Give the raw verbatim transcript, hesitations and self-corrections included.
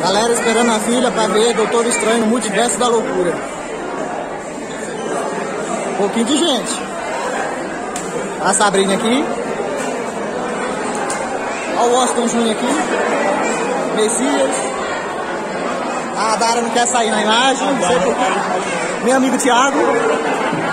Galera esperando a fila pra ver Doutor Estranho no Multiverso da Loucura. Um pouquinho de gente. A Sabrina aqui. Olha o Washington Júnior aqui. Messias. A Dara não quer sair na imagem, não sei porquê. Meu amigo Thiago.